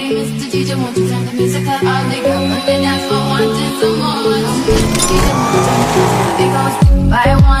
Hey, Mr. DJ, won't you turn the music up? All the girls on the dance floor wanting some more. Mr. DJ, won't you turn the music up? It goes, I want